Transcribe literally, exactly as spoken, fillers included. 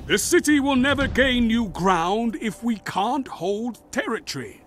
The city will never gain new ground if we can't hold territory.